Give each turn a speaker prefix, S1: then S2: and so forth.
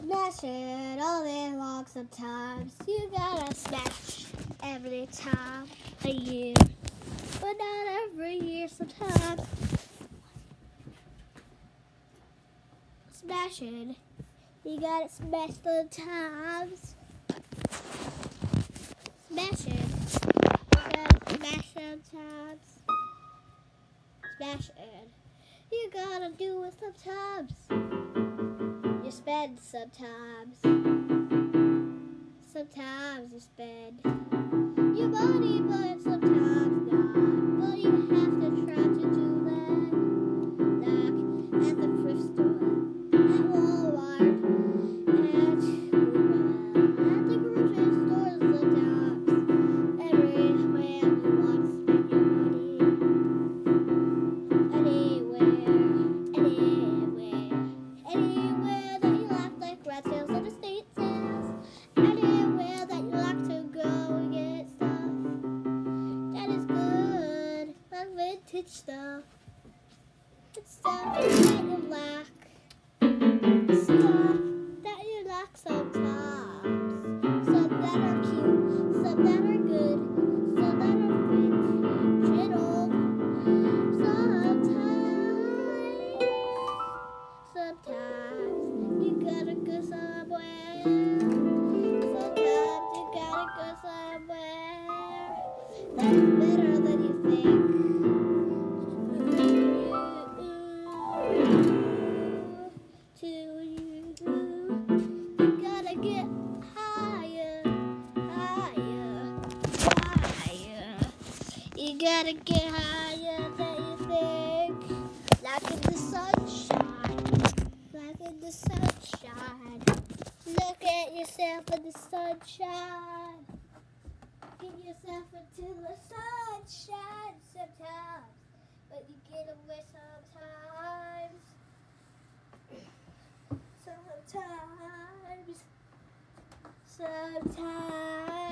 S1: Smash it all day long sometimes. You gotta smash every time a year, but not every year sometimes. Smash it. You gotta smash sometimes. Smash it. You gotta smash sometimes. Smash it. You gotta do it sometimes. You spend sometimes. Sometimes you spend your money, but sometimes not. But you have to try to do that. Like at the thrift store, at Walmart, at the grocery store sometimes. Everywhere you want to spend your money. Anywhere that you like red sales and estate sales. Anywhere that you like to go and get stuff that is good, like vintage stuff. It's stuff that you like. Stuff that you like sometimes. Some that are cute, some that are good, some that are vintage and old. Sometimes you gotta go somewhere. Sometimes you gotta go somewhere that's better than you think. You gotta get higher, higher, higher. You gotta get higher than you think. Like in the sunshine, like in the sunshine. Look at yourself in the sunshine. Get yourself into the sunshine sometimes, but you get away sometimes. Sometimes.